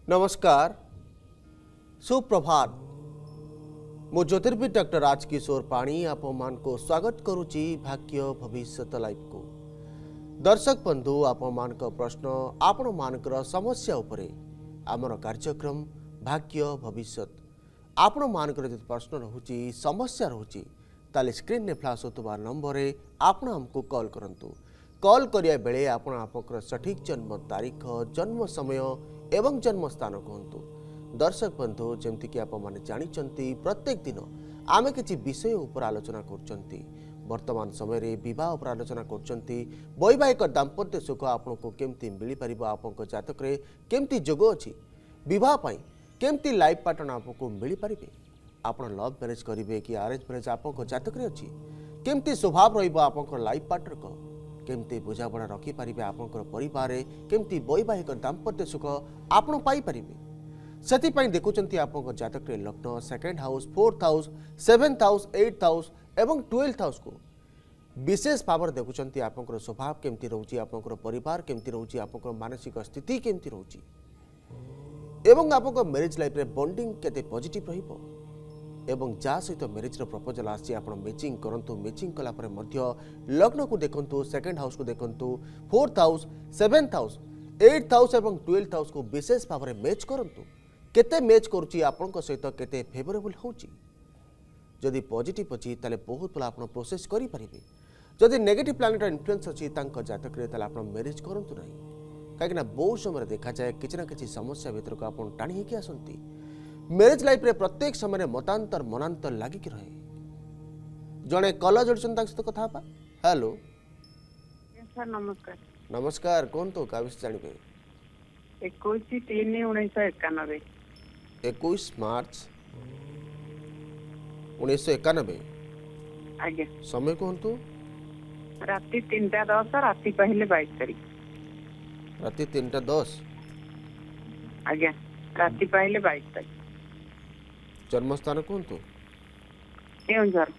नमस्कार सुप्रभात मो ज्योतिर्विद डॉक्टर राजकिशोर पाणी आपण को स्वागत करुच्ची भाग्य भविष्य लाइव को दर्शक बंधु आपण प्रश्न आपण मानकर समस्या उपरे आमर कार्यक्रम भाग्य भविष्य आपण मानकर जो प्रश्न रोची समस्या रोची ताले स्क्रीन ने फ्लैश होतबा नंबर रे आपण हमको कॉल करंतु कॉल करिया बेले आपण आपकर सठिक जन्म तारीख जन्म समय एवं जन्म स्थान कहतु दर्शक बंधु जमती कि आप माने जानी प्रत्येक दिन आमे किसी विषय उपर आलोचना करचंती वर्तमान समय रे विवाह उपर आलोचना करचंती वैवाहिक दाम्पत्य सुख आपन को केमती मिली परिबो आपन जातक रे केमती जोग अछि विवाह पई केमती लाइफ पार्टनर आपको मिली परिबे आपन लव मैरिज करिवे कि अरेंज मैरिज आपन जातक रे अछि केमती स्वभाव रहिबो आपन लाइफ पार्टनर को केमती बुझापड़ा रखी पारिबे आपनकर परिवार रे केमती वैवाहिक दाम्पत्य सुख आपन पाई परिबे सेति पई देखुचंती आपनकर जातक रे लग्न second house fourth house seventh house eighth house एवं 12th हाउस को विशेष भाव देखुचंती आपनकर स्वभाव केमती रहउची आपनकर परिवार केमती रहउची आपनकर मानसिक स्थिति केमती रहउची एवं आपनकर मैरिज लाइफ रे बॉन्डिंग केते पॉजिटिव रहिबो एवं जा सहित मैरिज प्रपोजल आसी आप मैचिंग करंतु मैचिंग कला परे मध्य लग्न को देखंतु सेकंड हाउस को देखंतु fourth house seventh house eighth house एवं 12th हाउस को विशेष भाव में मैच करंतु केते मैच करूची आपन सहित केते फेवरेबल होची जदि पॉजिटिव अछि ताले बहुत बला आपन प्रोसेस करि परिबे जदि नेगेटिव प्लैनेट इन्फ्लुएंस अछि तांको जातक रे ताले आपन मैरिज करंतु नाही काहे ना बहुत समय देखा जाए किछ ना किछ समस्या भीतर को आपन टाणी हे कि आसंती मैरिज लाइफ रे प्रत्येक समय मतांतर मनांतर लागिक रहे जड़े कल जोड़छन सहित कथा बा हेलो सर नमस्कार नमस्कार कौन तो का विषय जानिबे 21/3/1991 21 मार्च 1991 आगे समय कौन तो राति 3:10 राति पहले 22 तारीख राति 3:10 आगे राति पहले 22 तारीख जन्म स्थान कौन तो केउंझर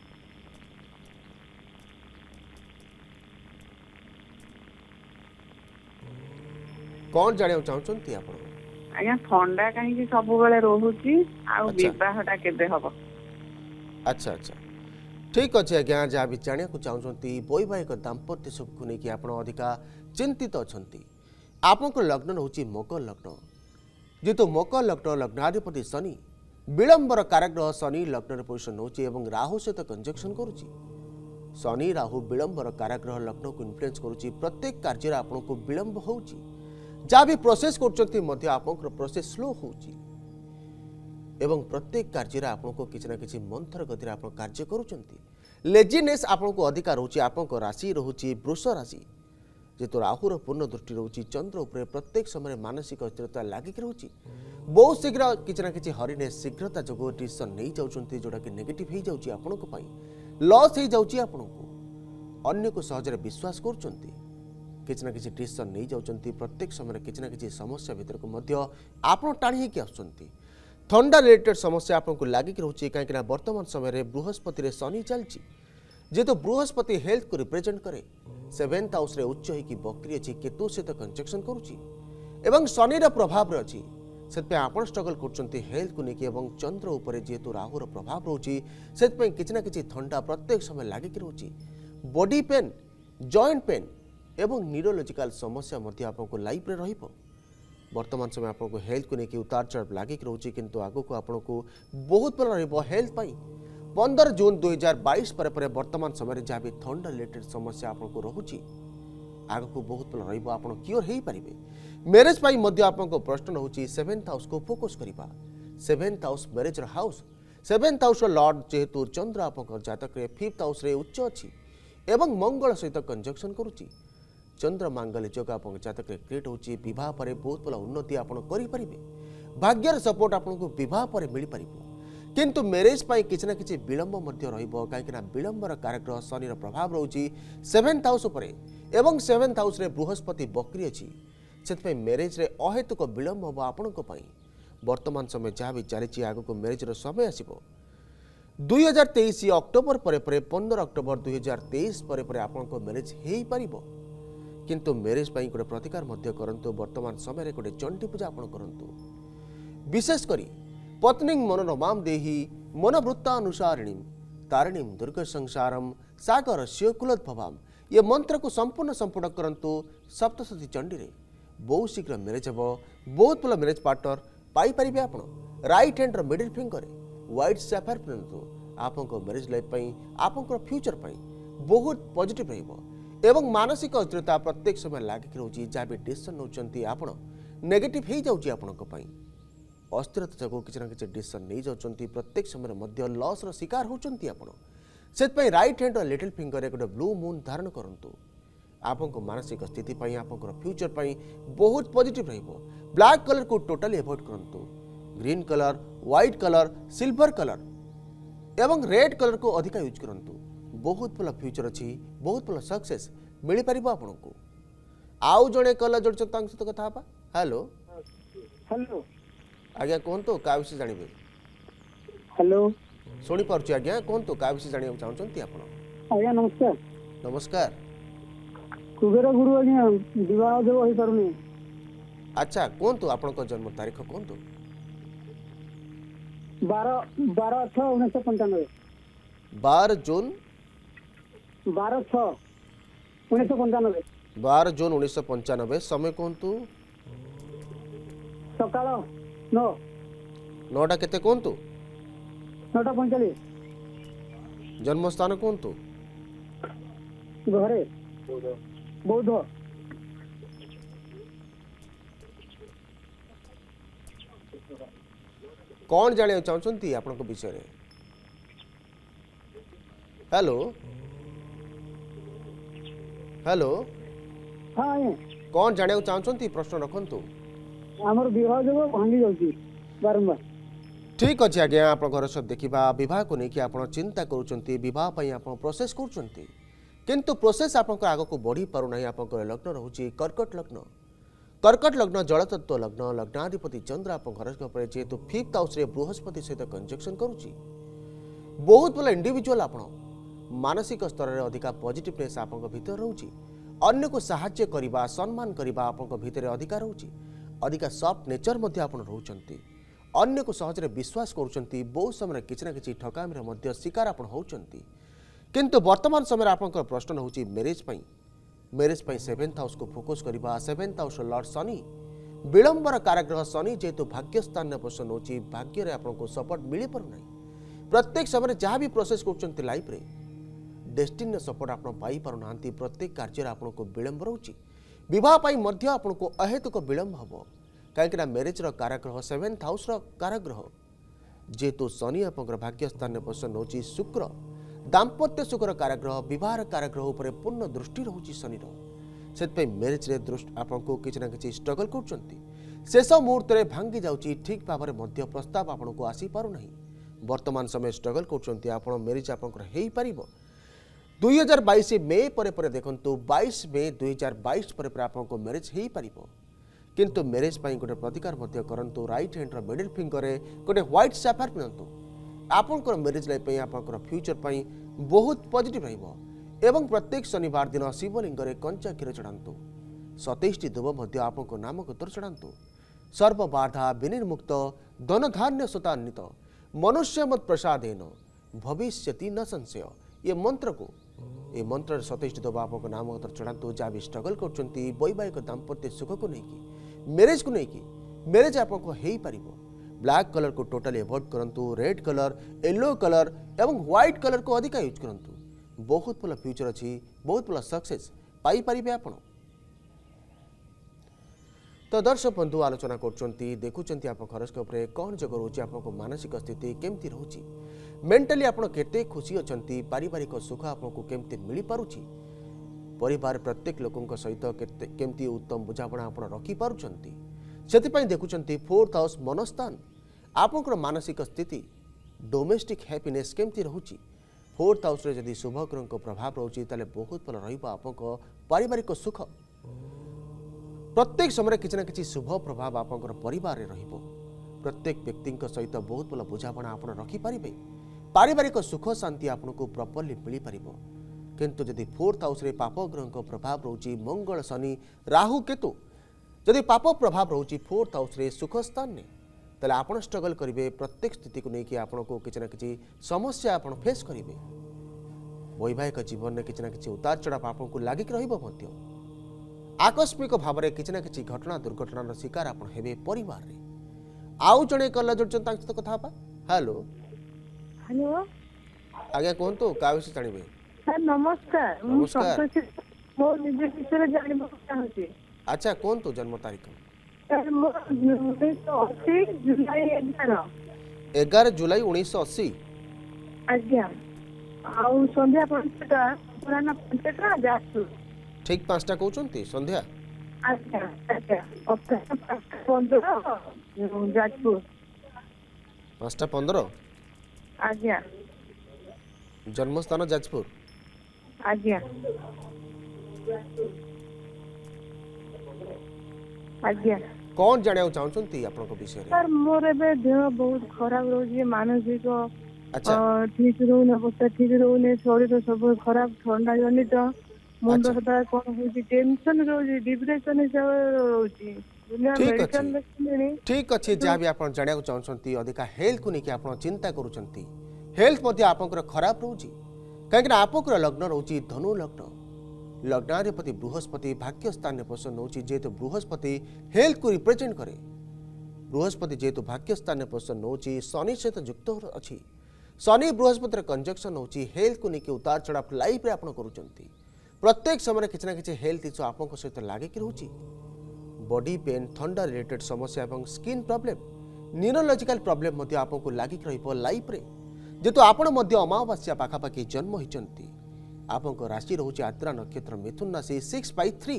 कौन जाने चाहछंती आपण आज्ञा ठंडा कहीं सब बेले रोहुची आ विवाहटा केबे हबो अच्छा अच्छा ठीक अच्छे आज्ञा जहाँ भी जाना चाहते वैवाहिक दाम्पत्य सुख को लेकिन आप अधिका चिंतित अच्छा आपन लग्न रोचे मकर लग्न जेहेतु मकर लग्न लग्नाधिपति शनि विलंबर काराग्रह शनि लग्न पोजिशन होची एवं राहु सहित कंजक्शन करुची शनि राहु विलंबर काराग्रह लग्न को इन्फ्लुएंस करुची प्रत्येक कार्य आपन को विलंब होची जहाँ भी प्रोसेस करचंती मध्य आपन प्रोसेस स्लो होची एवं प्रत्येक कार्य आपन को किसी ना किसी मंथर गति आप कार्य करुचंती लेजीनेस आपन को अधिकार रोची आपन को राशि रोची वृष राशि जेतु राहुर पूर्ण दृष्टि रोची चंद्र उपरे प्रत्येक समय मानसिक स्थिरता लागिक रोची बहुत शीघ्र किसी ना किसी हरिनेस शीघ्रता जो डिसीजन नहीं जाउचंती जोटा कि नेगेटिव हो जाउची आपन को पई लॉस हो जाउची आपन को अन्य को सहजरे विश्वास करचंती किसी ना किसी डिसीजन नहीं जाउचंती प्रत्येक समय किसी ना किसी समस्या भीतर को मध्य आपन टाणी के आसुचंती ठंडा रिलेटेड समस्या आपको लागिक रोचे कहीं वर्तमान समय बृहस्पति रे शनि चलती जेहेतु बृहस्पति हेल्थ को रिप्रेजेंट करे 7th हाउस रे उच्च होगी बक्री अच्छी केतु सहित कंजक्शन करुच्ची एवं शनि प्रभाव अच्छी से आप स्ट्रगल कर हेल्थ को लेकिन चंद्र उपर जेहेतु राहुर प्रभाव रोचे से किसी ना कि ठंडा प्रत्येक समय लागिक रोचे बॉडी पेन जॉइंट पेन एवं न्यूरोलॉजिकल समस्या आपको लाइफ रे रहिबो वर्तमान समय आपको हेल्थ को लेकिन उतार चढ़ाव लागिक रोचे किंतु आगो को आपको बहुत भल रहिबो हेल्थ पाई 15 जून 2022 पर वर्तमान समय जहाँ भी ठंडा रिलेटेड समस्या आपको रोचे आग को बहुत भल रहिबो आपण क्योर हो पारे मैरिज पाई मध्य आपको प्रश्न होची 7th हाउस को फोकस करिबा 7th house marriage house 7th house lord जेहेतु चंद्र आपको जातक रे 5th हाउस रे उच्च अच्छी एवं मंगल सहित कंजक्शन करुच्ची चंद्र मांगल्य योग आप जातक क्रिएट होची विवाह पर बहुत भल उन्नति आप भाग्यर सपोर्ट आपको विवाह पर मिल पार किंतु मैरिज पाई किसी ना कि विलंब कहीं विलंबर काराग्रह शनि प्रभाव रोची 7th हाउस एवं 7th हाउस बृहस्पति बक्री अच्छी से मैरिज रे अहेतुक विलंब हम आपण वर्तमान समय जहाँ भी चली आग को मैरिज समय आसो 2023 अक्टोबर पर 15 अक्टोबर 2023 पर आपको मैरिज हो पार किंतु मैरिज गोटे प्रतिकार करंतु वर्तमान समय गोटे चंडी पूजा आप करंतु विशेषकर पत्नी मनोरमां देहि मनोवृत्तानुसारिणी तारिणी दुर्ग संसारम सागर कुलोद्भवाम ये मंत्र को संपूर्ण संपूर्ण करंतु सप्तशती चंडी रे बहुत शीघ्र मैरेज हे बहुत भल मैरेज पार्टनर पाई परिबे आपण राइट हैंड रो मिडिल फिंगर व्हाइट सैफायर पिनतु आपन मैरेज लाइफ पई आपन फ्यूचर पई बहुत पॉजिटिव रहइबो एवं मानसिक अस्थिरता प्रत्येक समय लागिक रहउची जा भी डिसीजन नउचंती आपण नेगेटिव हे जाउची आपनक पई अस्थिरता जगो किछ ना किछ डिसीजन नै जाउचंती प्रत्येक समय मध्य लॉस रो शिकार होचंती आपण सेत पई राइट हैंड रो लिटिल फिंगर एक ब्लू मून धारण करंतु आपन मानसिक स्थिति पई आपन फ्यूचर पई बहुत पॉजिटिव रहइबो ब्लैक कलर को टोटली अवॉइड करंतु green colour white colour silver colour एवं रेड कलर को अधिक यूज करंतु बहुत भल फ्यूचर अच्छी बहुत भल सक्सेस मिल पार आपन को आउ जड़े कल जोड़ सहित कथा हेलो हेलो आज्ञा कहतु क्या विषय जानवे हेलो शुणी पार्छ आज्ञा कहतु क्या विषय जाना चाहते आप आज्ञा नमस्कार नमस्कार कुबेर गुरु आज्ञा विवाह जो हो पारुनी अच्छा कहतु आपण जन्म तारीख कहतु 12/6/1995 12 जून 12/6/1995 12 जून 1995 समय कहतु सकाळ 9टा केते कहतु 9:45 जन्म स्थान कहतु घरे बौद्ध कौन जाने चाहते आपण विषय रे हेलो हेलो हाँ कौन जाने चाहते प्रश्न रखंतु आमर विवाह जो भांगी जाउची बारंबार ठीक अच्छे आज्ञा आप घर सब देखा बह को लेकिन आप चिंता करुँच बह आप प्रोसेस कर किंतु प्रोसेस आप आग को बढ़ी पारना आप लग्न रोचे कर्कट लग्न जलतत्व लग्न लग्नाधिपति चंद्र आप घर जेहेतु 5th हाउस रे बृहस्पति सहित कंजक्शन करुच्ची बहुत भल इंडिविजुअल आप मानसिक स्तर में अधिका पॉजिटिवनेस आप भीतर रोचे अन्य को साहाय्य करने सम्मान करने आप भीतर अधिका रोचे अधिका सॉफ्ट नेचर आप रोचंती अन्य को सहजरे विश्वास करुँच बहुत समय किसी ना कि ठकामी शिकार आप होती किंतु वर्तमान समय आप प्रश्न हूँ मैरेज मैरेज 7th हाउस को फोकस करवा 7th हाउस लॉर्ड शनि विलंबर काराग्रह शनि जेहेतु भाग्य स्थान पोषण होची भाग्य रे आपको सपोर्ट मिल पारना प्रत्येक समय जहाँ भी प्रोसेस कर लाइफ रे डेस्टिनी सपोर्ट आप पाई पारना प्रत्येक कार्य आपको विलंब रोची बहुत आपको अहेतुक विलंब हम कहीं मैरेज काराग्रह 7th हाउस काराग्रह जेहेतु शनि आप भाग्य स्थान पोषण होची शुक्र दाम्पत्य सुखर काराग्रह बह काराग्रह उपर पूर्ण दृष्टि रोचे शनिर से मैरेज रे दृष्टि आपको किसी ना कि स्ट्रगल करेष मुहूर्त में भांगी जाऊँगी ठीक भाव में प्रस्ताव आपको आसी पारना वर्तमान समय स्ट्रगल कर मैरेज आप 2022 मे पर देखु 22 मे 2022 पर आपको मैरेज हो पार किंतु मैरेज गोटे प्रतिकार करूँ राइट हैंड मिडिल फिंगर गोटे व्हाइट सैफायर पिंधु आपंकर मैरेज लाइफ आप फ्यूचर पाई बहुत पॉजिटिव एवं प्रत्येक शनिवार दिन शिवलिंग कंचा क्षीर चढ़ातु 27टी दुब आपको नाम गोत्र चढ़ातु सर्वबाधा विनिर्मुक्त धनधान्य शतान्वित मनुष्य मत प्रसादेन भविष्यति न संशय ये मंत्र को ये मंत्र 27टी दुब आपको नाम गोत्र चढ़ातु जहाँ भी स्ट्रगल कर वैवाहिक दाम्पत्य सुख को लेकिन मैरेज को लेकिन मैरेज आपको हो पार ब्लैक कलर को टोटली अवॉइड करंतु रेड कलर येलो कलर एवं व्हाइट कलर को अधिक यूज करंतु बहुत भल फ्यूचर अच्छी बहुत भल सक्सेस पाई परिबे आपण तो दर्शक बंधु आलोचना करछंती देखुचंती आप हॉरोस्कोप रे कौन जग रोची आपको मानसिक स्थिति केमती रोची मेंटली आपण केते खुशी अछंती पारिवारिक सुख आपको केमती मिली पारुची परिवार प्रत्येक लोकंक सहित केमती उत्तम बुझापणा आपण रखी पारुचंती से देखुंट 4th हाउस मनस्थान आपंकर मानसिक स्थिति डोमेस्टिक हैप्पीनेस केमती रोची 4th हाउस रे जदि शुभ ग्रह प्रभाव रोची ताले बहुत भल रहिबो आपंकर पारिवारिक सुख प्रत्येक समय किसी ना कि शुभ प्रभाव आपंकर परिवार रे रहिबो प्रत्येक व्यक्ति सहित बहुत भल बुझापणा आप रखिपारे पारिवारिक सुख शांति आपको प्रॉपर्ली मिल पार किंतु जदि 4th हाउस रे पाप ग्रह प्रभाव रोची मंगल शनि राहु केतु जदि पाप प्रभाव रोची 4th हाउस रे सुख स्थान ने ताले आपण स्ट्रगल करेंगे प्रत्येक स्थिति को लेकिन आपण को किसी ना किसी समस्या आपण फेस करेंगे वैवाहिक जीवन में किसी ना किसी उतार चढ़ाव आपन को लागिक रहिबो मध्य आकस्मिक भाव में किसी ना किसी घटना दुर्घटनार शिकार आपण हेबे परिवार रे आउ जणे कल जोडचन तांक सहित कथा बा हेलो हेलो आगे कहंतु का विषय जानिबे सर नमस्कार नमस्कार। मो निज विषय जानबो चाहूची अच्छा कहंतु जन्म तारीख सर मो 1980 जुलाई 11 जुलाई 1980 आज्ञा आउ संध्या 5टा पुराना 5टा जासु ठीक 5टा कहउचंती संध्या आज्ञा आज्ञा अपना 15 जाजपुर 5टा 15 आज्ञा जन्म स्थान जाजपुर आज्ञा आज्ञा कौन जाने चाहूचंती आपन विषय रे सर मोर एबे देह बहुत खराब रोजी मानसिक अच्छा ठीक रोने अवस्था ठीक रोने शरीर सब खराब ठंडा जनित मुंड अच्छा। सदा कौन होची टेंशन रोजी डिप्रेशन रोजी दुनिया ठीक मेडिसिन अछि। देखिनी ठीक अच्छे जहाँ भी आप जाना चाहते अधिका हेल्थ को लेकिन आप चिंता करुँच हेल्थ मध्य आपंकर खराब रोचे कहीं आपंकर लग्न रोचे धनु लग्न लग्नाधिपति बृहस्पति भाग्य स्थान में पोषण होची जेहेतु बृहस्पति हेल्थ को रिप्रेजेंट करे बृहस्पति जेहेतु भाग्य स्थान में पोषण होची शनि सहित युक्त अच्छी शनि बृहस्पति कंजक्शन होची हेल्थ को लेकिन उतार चढ़ाव लाइफ रे आपण करूचंती प्रत्येक समय किसी ना किसी हेल्थ इश्यू आपंक सहित लागिक रोची बॉडी पेन थंडा रिलेटेड समस्या एवं स्किन प्रॉब्लम न्यूरोलॉजिकल प्रॉब्लम मध्य आपको लागिक रहिबो लाइफ रे जेतु आपण मध्य अमावास्या पाखापाखि जन्म होइचंती आपंक राशि रोचे आद्रा नक्षत्र मिथुन राशि 6/3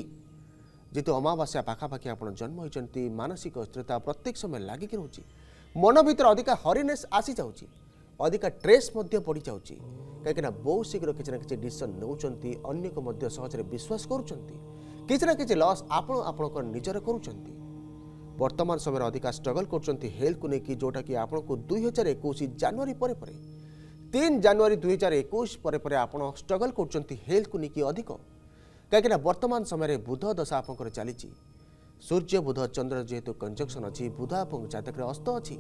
जेतु अमावास्या पाखापाखि आपण जन्म होइचंती मानसिक अस्थिरता प्रत्येक समय लागिक रोची मन भीतर अधिका हरिनेस आसी जाउची अधिका स्ट्रेस मध्य पड़ी जाउची कहीं बहुत शीघ्र किसी ना किसी डिसीजन नौचंती अन्य को मध्य सहजरे विश्वास करूचंती किसी ना किसी लॉस आपण निजर करूचंती वर्तमान समय अधिका स्ट्रगल करूचंती हेल्थ को लेकिन जोटा कि आपण को 2021 जनवरी परे परे 3 जनवरी 2021 परे परे आपण स्ट्रगल करूचंती हेल्थ को लेकिन अधिक कहीं वर्तमान समय बुध दशा आपंकर चली सूर्य बुध चंद्र जेहेतु कंजक्शन अच्छी बुध आप जातक अस्त अच्छी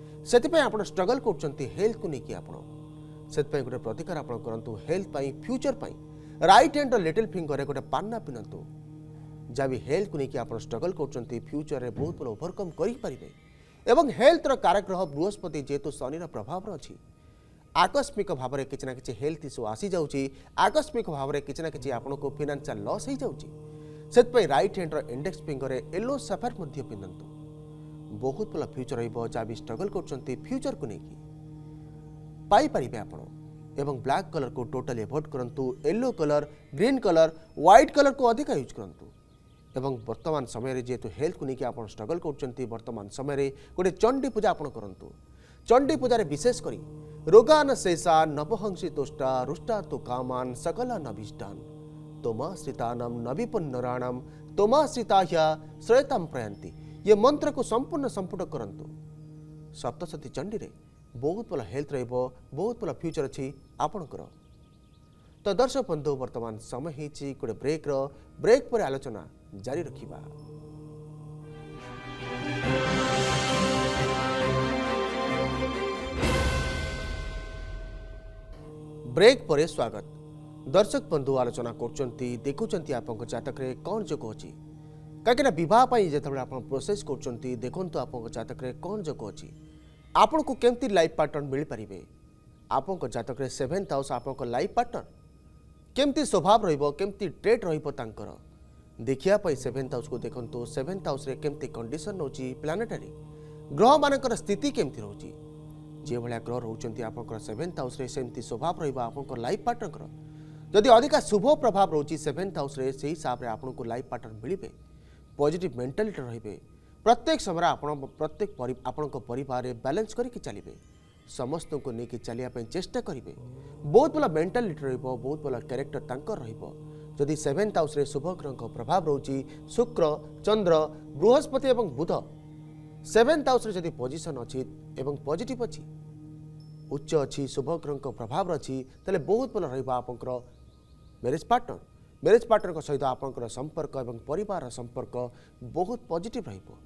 से आप स्ट्रगल करूचंती हेल्थ को लेकिन आपण से गोटे प्रतिकार आप करूँ हेल्थ पाई फ्यूचर पाई राइट हैंड लिटिल फिंगर गोटे पान्ना पिनतु जहाँ भी हेल्थ को लेकिन आप स्ट्रगल करूँ फ्यूचर में बहुत बड़ा ओभरकम करेंगे एवं हेल्थ कारक ग्रह बृहस्पति जेहेतु शनि प्रभाव अच्छी आकस्मिक भाव में किसी ना कि हेल्थ इश्यू आसी जाऊँगी आकस्मिक भाव में किसी ना कि आपको फाइनेंशियल लॉस हो जाऊँगी right hand index finger yellow sapphire पिंधतु बहुत भल फ्यूचर रहा भी स्ट्रगल करूँ फ्यूचर को लेकिन पाइपर आप एवं ब्लैक कलर को टोटली अवॉइड करूँ yellow colour green colour white colour को अधिक यूज करूँ एवं वर्तमान समय जेहेतु हेल्थ को लेकिन आप स्ट्रगल करूँ वर्तमान समय गोटे चंडी पूजा आप करूँ चंडी पूजा विशेषकर रोगान शेषा नवहंसी तुष्टा रुष्टा तो कामान सकला नभीष्टान तोमाश्रितानम नविपुन्नराणम तोमाश्रिताह्या श्रेयताम प्रयंती ये मंत्र को संपूर्ण संपुट करंतु सप्तशती चंडी रे बहुत भल हेल्थ रहिबो बहुत भल फ्यूचर अच्छी आपणकर तो दर्शक बंधु वर्तमान समय होती गोटे ब्रेक पर आलोचना जारी रखिबा। ब्रेक पर स्वागत दर्शक बंधु आलोचना करचंती देखुचंती आपन जातक रे कौन जोग अछि कहीं बह जो आप प्रोसेस करचंती देखंतु आपन जातक रे कौन जोग अछि आपन को केमती लाइफ पार्टनर मिल पारिबे आपन जातक रे 7th हाउस आपन लाइफ पार्टनर केमती स्वभाव रहिबो केमती ट्रेट रहिबो तांकर देखिया पई 7th हाउस को देखंतु 7th हाउस रे केमती कंडीशन होची प्लानेटरी ग्रह मानकर स्थिति केमती रहउची जे भलिया ग्रह रहउचंती आपन 7th हाउस रे सेमती स्वभाव रहिबो आपन लाइफ पार्टनर जदि अधिका शुभ प्रभाव रहउची 7th हाउस रे सेही हिसाब रे आपन को लाइफ पार्टनर मिलिबे पॉजिटिव मेंटालिटी रहिबे प्रत्येक समय आपण प्रत्येक आपण परिवार रे बैलेंस करके चलिबे समस्त को लेकिन चलिया चेष्टा करेंगे बहुत भला मेंटालिटी रहिबो बहुत भला कैरेक्टर तांकर रहिबो जदि 7th हाउस रे शुभ ग्रह प्रभाव रहउची शुक्र चंद्र बृहस्पति एवं बुध 7th हाउस रे जदि पोजीशन अछि एवं पॉजिटिव अछि उच्च अछि शुभ ग्रह प्रभाव अछि तले बहुत भला रहिबा आपनकर मैरिज पार्टनर सहित आपनकर संपर्क एवं परिवार संपर्क बहुत पॉजिटिव रहिबो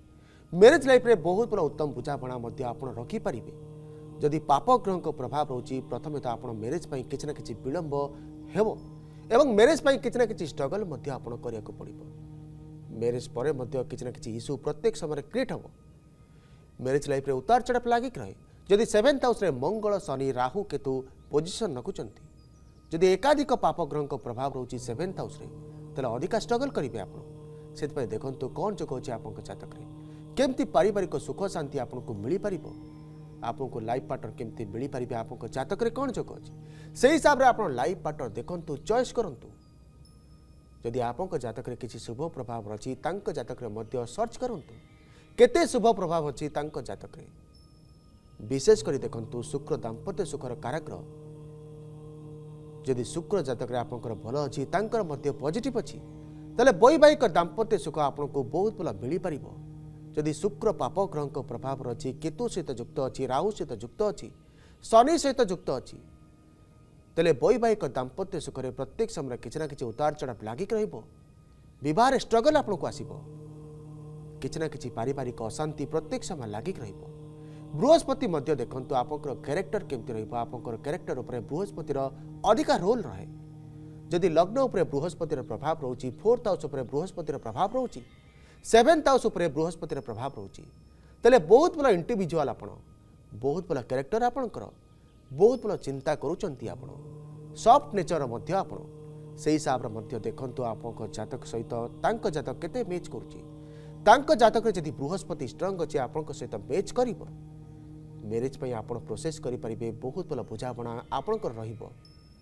मैरिज लाइफ रे बहुत बड़ा उत्तम बुझापणा मध्य आपण रखी पारिबे जदि पाप ग्रह को प्रभाव रोची प्रथम तो आपण मैरिज पई किछ ना किछ विलंब हेबो एवं मैरिज पई किछ ना किछ स्ट्रगल मध्य आपण करिया को पड़िबो मैरिज परे मध्य किछ ना किछ इशू प्रत्येक समय क्रिएट हेबो मैरिज लाइफ रे उतार चढ़ाव लागिक रहे जदि 7th हाउस रे मंगल शनि राहु केतु पोजिशन रखुचंती जदि एकाधिक पाप ग्रह को प्रभाव रोची 7th हाउस रे तले अधिका स्ट्रगल करिवे आपण सेत पई देखंतु कोन जो कहछि आपन जातक रे केमती पारिवारिक सुख शांति आपन को मिली पारिबो आपन को लाइफ पार्टनर केमती मिली पारिबे आपन को जातक रे कोन जो कहछि सेही हिसाब रे आपन लाइफ पार्टनर देखंतु चॉइस करंतु जदि आपन को जातक रे किछि शुभ प्रभाव रछि तांको जातक रे मध्य सर्च करंतु केते शुभ प्रभाव अछि तांको जातक रे विशेष करी देखंतु शुक्र दाम्पत्य सुखर कारग्रह जदि शुक्र जातक रे आपनकर भल अछि तांकर मध्य पॉजिटिव अछि तले वैवाहिक दाम्पत्य सुख आपनको बहुत भल मिली पारिबो जदि शुक्र पाप ग्रह को प्रभाव रछि केतु सहित युक्त अछि राहु सहित युक्त अछि शनि सहित युक्त अछि तले वैवाहिक दाम्पत्य सुखरे प्रत्येक समय किछ ना किछ उतार चढ़ाव लागिक रहइबो विवाह स्ट्रगल आपनको आसीबो किछ ना किछ पारिवारिक अशांति प्रत्येक समय लागिक रहइबो बृहस्पति मध्य देखंतु आपनकर कैरेक्टर केमति रहइबो आपनकर कैरेक्टर ऊपर बृहस्पतिर अधिका रोल रहे जदि लग्न ऊपर बृहस्पतिर प्रभाव रहउची 4th हाउस ऊपर बृहस्पतिर प्रभाव रहउची 7th हाउस ऊपर बृहस्पतिर प्रभाव रहउची तले बहुत बड़ा इंडिविजुअल आपण बहुत बड़ा कैरेक्टर आपनकर बहुत बड़ा चिंता करूचंती आपण सॉफ्ट नेचर मध्य आपण सेही हिसाब रे मध्य देखंतु आपनकर जातक सहित तांको जातक केते मैच करूची तांको जातक रे जदि बृहस्पति स्ट्रांग अछि आपनकर सहित मैच करिवो मैरिज पई आपण प्रोसेस करि परिबे बहुत बड़ा बुझापणा आपनकर रहिबो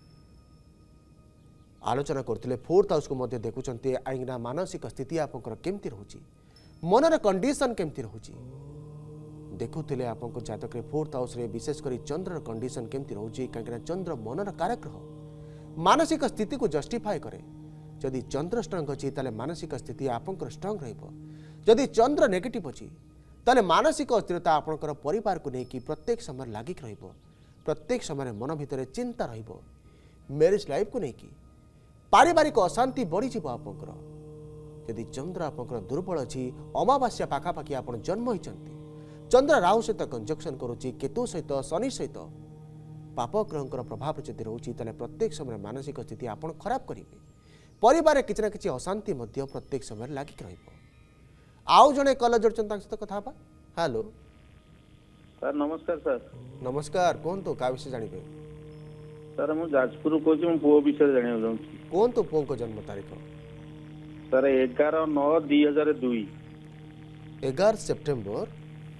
आलोचना करथिले 4th हाउस को मध्य देखुचंती आइना मानसिक स्थिति आपनकर केमति रहउची मनर कंडीशन केमति रहउची देखुथिले आपनकर जातक रे 4th हाउस रे विशेष करी चंद्र कंडीशन केमति रहउची काकना चंद्र मनर कारक ग्रह मानसिक स्थिति को जस्टिफाई करे जदि चंद्र स्ट्रांग अछि ताले मानसिक स्थिति आपनकर स्ट्रांग रहइबो जदि चंद्र नेगेटिव अछि ताले मानसिक अस्थिरता आपनकर परिवार को नेकी प्रत्येक समय लागिक रहइबो प्रत्येक समय मन भितरे चिंता रहइबो मैरिज लाइफ को नेकी पारिवारिक अशांति बढ़ी जीव आपनकर यदि चंद्र आपनकर दुर्बल अछि अमावास्या पाखापाखि आपन जन्म होइचंती चंद्र राहु सहित कंजक्शन करूची केतु सहित शनि सहित पाप ग्रहंकर प्रभाव जदि रहउची ताले प्रत्येक समय मानसिक स्थिति आपन खराब करिवे परिवार किछ ना किछ अशांति मध्य प्रत्येक समय लागिक रहइबो आउ जने कल जोड़चन तांक सहित कथा बा हेलो सर नमस्कार सर नमस्कार कोन तो का विषय जानिबे सर मु जाजपुर कोची मु पुओ विषय जानिया चाहूँ कोन तो पुओ को जन्म तारीख सर 11/9/2002 11 सेप्टेम्बर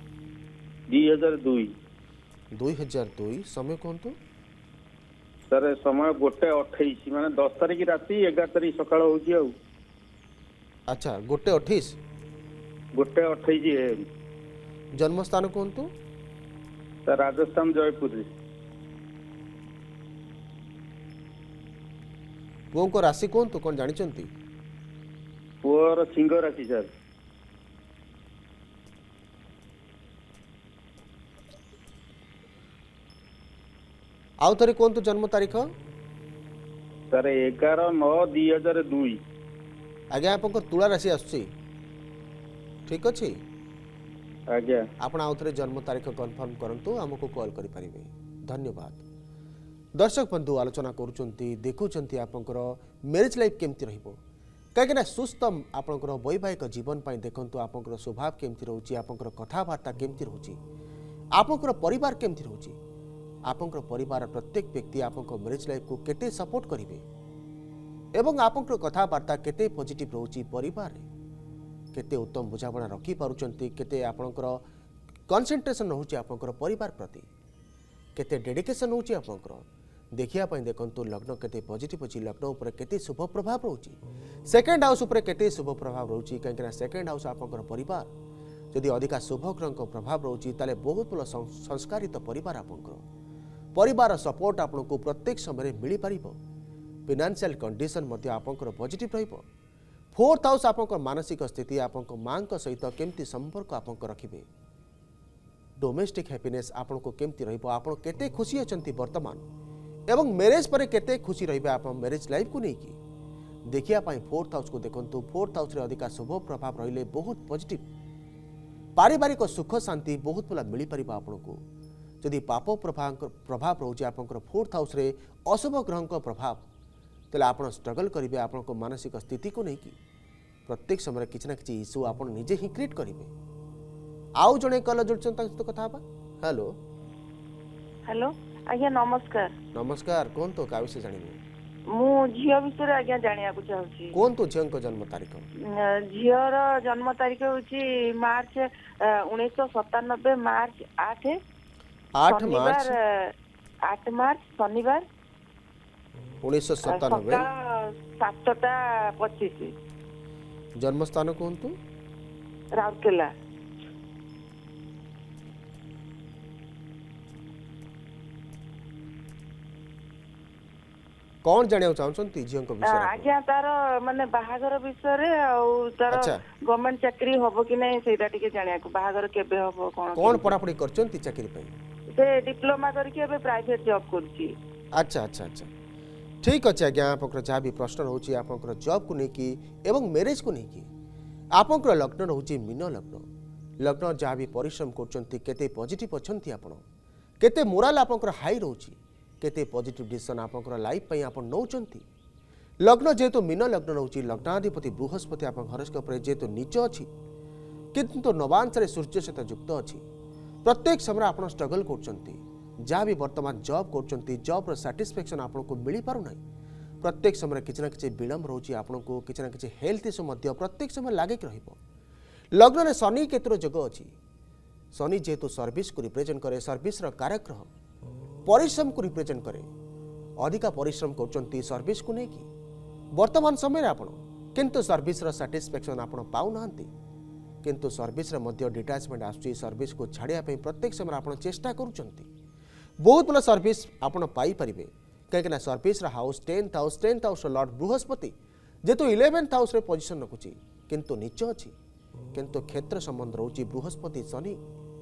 2002 समय कौन तो सर समय 1:28 माने 10 तारिख राति 11 तारिख सकाळ होची आउ अच्छा 1:28 1:28 जन्म स्थान कौन तो सर राजस्थान जयपुर रे पुओ को राशि कौन तो कौन जानी चंती पुओर सिंह राशि सर आउ थरे कौन तो जन्म तारीख सर 11/9/2002 आज्ञा आप तुला राशि आसुची ठीक अच्छे आज्ञा आपण आउ थरे जन्म तारीख कन्फर्म करंतु हमको कॉल करि परिबे धन्यवाद दर्शक बंधु आलोचना करूचंती देखुचंती आपनकर मैरिज लाइफ केमती रहइबो काहेकना सुस्थ आपनकर वैवाहिक जीवन पाई देखंतु आपनकर स्वभाव केमती रहउची आपनकर कथावार्ता केमती रहउची आपनकर परिवार केमती रहउची आपनकर परिवार प्रत्येक व्यक्ति आपनकर मैरिज लाइफ को केते सपोर्ट करिवे एवं आपनकर कथावार्ता केते पॉजिटिव रहउची परिवार रे केते उत्तम बुझाबणा रखी पारुचंती केते आपनकर कंसंट्रेशन रहउची आपनकर परिवार प्रति केते डेडिकेशन होची आपनकर देखिया पई देखंतु लग्न केते पॉजिटिव अछि लग्न ऊपर केते शुभ प्रभाव रहउची सेकंड हाउस ऊपर केते शुभ प्रभाव रहउची काहेकना सेकंड हाउस आपनकर परिवार जदि अधिका शुभ ग्रह को प्रभाव रहउची ताले बहुत बड़ संस्कारित परिवार आपनकर परिवार सपोर्ट आपनको प्रत्येक समय मिली पारिबो फाइनेंशियल कंडीशन मध्ये आपनकर पॉजिटिव रहइबो 4th हाउस आपनकर मानसिक स्थिति आपनकर मांक सहित केमती संपर्क आपनकर रखिबे डोमेस्टिक हैप्पीनेस आपनको केमती रहइबो आपण केते खुशी अछंती वर्तमान एवं मैरिज पर केते खुशी रहिबे आपण मैरिज लाइफ को नेकी देखिया पाई 4th हाउस को देखंतु 4th हाउस रे अधिका शुभ प्रभाव रहिले बहुत पॉजिटिव पारिवारिक सुख शांति बहुत भला मिल पार आपको जदि पाप प्रभाव रोचे आप 4th हाउस रे अशुभ ग्रह प्रभाव तेल आप स्ट्रगल करेंगे आपण मानसिक स्थिति को लेकिन प्रत्येक समय किसी ना कि इश्यू आप निजे ही क्रिएट करेंगे। आउ जड़े कल जोड़छन सहित कथा हेलो हेलो आज्ञा नमस्कार। नमस्कार कौन तो का विषय जानिबे मु झियो विषय आज्ञा जानिया को चाहूची। कौन तो झियो को जन्म तारीख झियोर जन्म तारीख होची मार्च 1997 मार्च 8 मार्च शनिवार 1997 7:25 जन्म स्थान कौन तो राउरकेला। कौन जानिया चाहछंती झियो को विषय आज्ञा तार माने बाहागर विषय रे और तार गवर्नमेंट चाकरी होबो कि नै सेटा टिके जानिया को बाहागर केबे होबो कौन पढ़ापढ़ी करछंती चाकरी पे से डिप्लोमा करके अबे प्राइवेट जॉब करछी। अच्छा अच्छा अच्छा ठीक अच्छे आज्ञा आप जहाँ भी प्रश्न रोचे आप जॉब को लेकिन एवं मैरेज को लेकिन आप लग्न रोचे मीन लग्न लग्न जहाँ भी परिश्रम करते पॉजिटिव अच्छा आप केते मोराल आप हाई रोचे केते पॉजिटिव डिसीजन आप लाइफ आप नौकरी लग्न जेहेतु मीन लग्न रोचे लग्नाधिपति बृहस्पति आप हरोस्कोप जेहेतु नीच अच्छी किंतु नवांश सूर्य सहित युक्त अच्छी प्रत्येक समय आप स्ट्रगल कर जहाँ भी वर्तमान जॉब कर जॉब सैटिस्फैक्शन आपको मिल पारना प्रत्येक समय किसी ना कि विलम्ब रोचे आपको किसी ना कि हेल्थ इश्यू प्रत्येक समय लगिक लग्न में शनि केतुर जोग अच्छी शनि जेहेतु सर्विस को रिप्रेजेंट करे सर्विस कारक परिश्रम को रिप्रेजेंट करे अधिका परिश्रम कर सर्विस को लेकिन वर्तमान समय आप किंतु सर्विस सैटिस्फैक्शन आप पाऊना किंतु सर्विस डिटाचमेंट आसुची सर्विस को छाड़िया प्रत्येक समय आप चेष्टा करुँच बहुत भल सर्विस आपड़ पाइपर कहीं service house 10th house lord Brihaspati जेहेतु 11th हाउस पोजिशन रखुची किंतु नीच अच्छी किंतु क्षेत्र संबंध रोची बृहस्पति शनि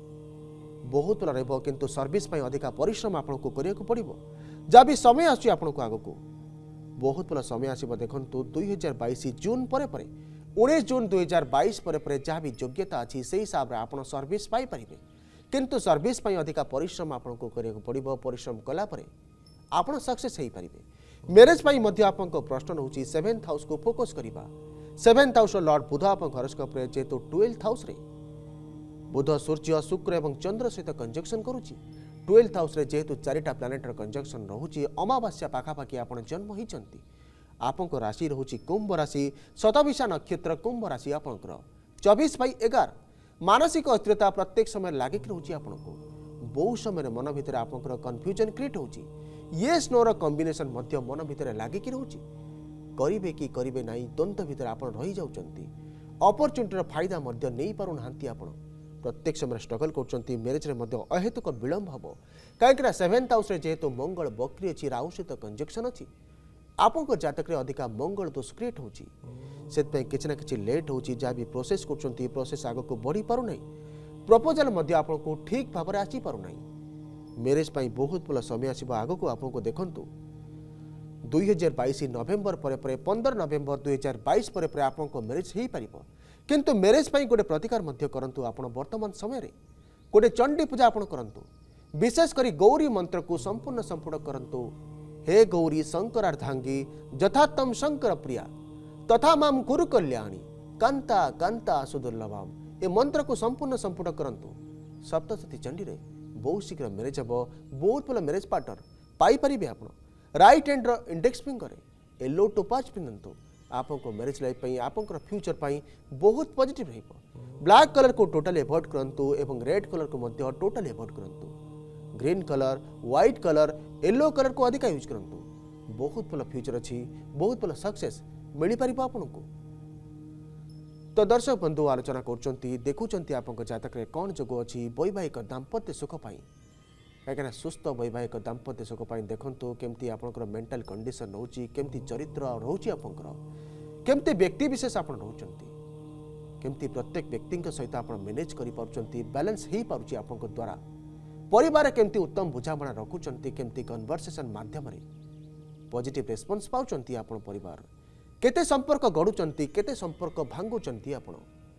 बहुत भल रहा किंतु सर्विस अधिका परिश्रम आपको करने पड़ो जहाँ भी समय आसुची आपको आगक बहुत भल समय आसो देखु 2022 जून पर 19 जून 2022 पर जहाँ भी योग्यता अच्छी से हिसाब से आप सर्विस पाइपर किंतु सर्विस अधिका परिश्रम आपको करने पड़ो परिश्रम कलापर आप सक्सेस हो पारे मैरेज आप प्रश्न होची 7th हाउस को फोकस करवा 7th हाउस लॉर्ड बुध आप हरोस्कोप जेहेतु 12th हाउस बुध सूर्य शुक्र और चंद्र सहित कंजक्शन करुच्ची 12th हाउस जेहेतु 4टा प्लानेटर कंजक्शन रोचे अमावास्या पाखापाखि आप जन्म होती आप राशि रोचे कुंभ राशि शतभिषा नक्षत्र कुंभ राशि आपंकर 24/11 मानसिक अस्थिरता प्रत्येक समय लगिक रोचे आपको बहुत समय मन भितर आपंकर कन्फ्यूजन क्रिएट होची ये स्नोर कॉम्बिनेशन मध्य मन भितर लगिक रोचे करिवे कि करिवे नहीं द्वंद्व भितर आप रही जाउचंती अपॉर्चुनिटीर फायदा मध्य नहीं पारुनाहांती आपण प्रत्येक समय स्ट्रगल कर मैरेज अहेतुक विलम्ब हम कहीं 7th हाउस जेहेतु मंगल बक्री अच्छी राहु सहित कंजक्शन अच्छी आपंक जातक अधिका मंगल दोष क्रिएट होची से किसी ना कि लेट होची जहाँ भी प्रोसेस कर प्रोसेस आग को बढ़ी पारना प्रपोजाल आपको ठीक भाव में आसी पारना मैरेज बहुत भल समय आसो आग को आपको देखु 2022 नवेम्बर पर 15 नवेम्बर 2022 पर आपको मैरेज हो पार किंतु मैरेज गोटे प्रतिकार करूँ आप वर्तमान समय गोटे चंडी पूजा आप करूँ विशेषकर गौरी मंत्र को संपूर्ण करूँ हे गौरी शंकरार्धांगी यथात्म शंकर प्रिया तथा माम कुरु कल्याणी कांता कांता सुदुर्लभाम ए मंत्र को संपूर्ण करूँ सप्तशती चंडी रे बहुत शीघ्र मैरेज हम बहुत भल मैरेज पार्टनर पाइपर आप right hand index finger yellow topaz पिंधतु आपको मैरेज लाइफ आप फ्यूचर बहुत पॉजिटिव ब्लैक कलर को टोटल एवॉइड करूँ एवं रेड कलर को टोटल एवॉइड करूँ green colour white colour yellow colour को अधिक यूज करूँ बहुत भल फ्यूचर अच्छी बहुत भल सक्सेस मिल पार आपको तो दर्शक बंधु आलोचना कर देखुंत आप जातक कौन जोग अच्छी वैवाहिक दाम्पत्य सुख कहीं सुस्थ वैवाहिक दाम्पत्य सुख देखो केमती आप मेंटल कंडीशन रोची केमती चरित्र रोची आपंकर केमती व्यक्ति विशेष आप केमती प्रत्येक व्यक्ति सहित आप मैनेज कर बैलेंस हो पार्टी आप द्वारा परिवार केमती उत्तम बुझाणा रखुंट केमती कन्वर्सेशन माध्यम पॉजिटिव रेस्पॉन्स पाउचंती आपण परिवार केते संपर्क गढ़ुचंती केते संपर्क भांगुचंती आपण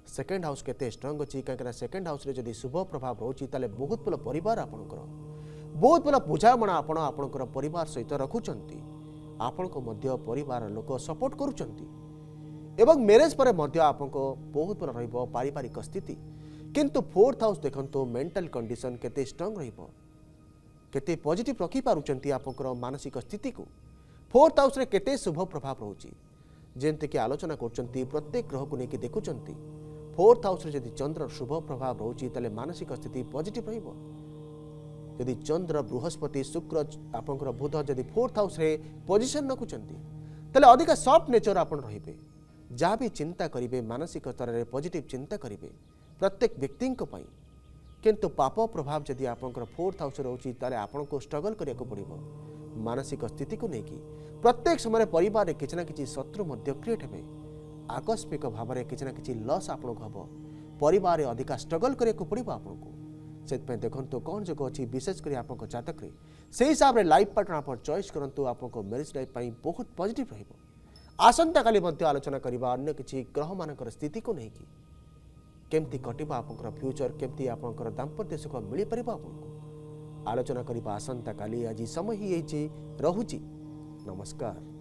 सेकेंड हाउस केते स्ट्रांग अच्छी कहीं सेकेंड हाउस जदि शुभ प्रभाव रोचे ताले बहुत भल परिवार आपणकर बहुत भल बुझामणा आपणकर परिवार सहित रखुचंती आपण को मध्य परिवार लोक सपोर्ट करुचंती एवं मैरिज पर मध्य आपको बहुत भल रहिबो पारिवारिक स्थिति किंतु फोर्थ हाउस देखंतो मेंटल कंडीशन केते स्ट्रांग रहिबो केते पॉजिटिव रखी पारुचंती आपणकर मानसिक स्थिति को फोर्थ हाउस रे केते शुभ प्रभाव रोची जेंते कि आलोचना करचंती प्रत्येक ग्रह को लेकिन देखुचंती फोर्थ हाउस रे यदि चंद्र शुभ प्रभाव रोची ताले मानसिक स्थिति पॉजिटिव रहिबो यदि चंद्र बृहस्पति शुक्र आपनकर बुध यदि फोर्थ हाउस रे पोजीशन रखुचंती ताले अधिक सॉफ्ट नेचर आपन रहिबे जहाँ भी चिंता करिवे मानसिक स्तर रे पॉजिटिव चिंता करिवे प्रत्येक व्यक्ति पई किंतु पाप प्रभाव यदि आपनकर फोर्थ हाउस रोची ताले आपन को स्ट्रगल करिया को पड़िबो मानसिक स्थिति को लेकी प्रत्येक समय परिवार रे किछना किछि शत्रु मध्य क्रिएट हेबे आकस्मिक भाव में किछना किछि लॉस आपन को हबो परिवार रे अधिक स्ट्रगल करिया को पड़िबो आपन को से देखो कौन जगह अच्छी विशेष कर आप जातक से हिसाब से लाइफ पार्टनर आप चॉइस करूँ आपको मैरिज लाइफ बहुत पॉजिटिव रहिबो आसंता काली आलोचना करबा अन्य किछि ग्रह मानकर स्थिति को नहीं केमती कटिबा आपनकर फ्यूचर केमती आपनकर दाम्पत्य सुख मिल परिबा आपनको आलोचना करबा आसंता काली आज समय ही रहुची नमस्कार।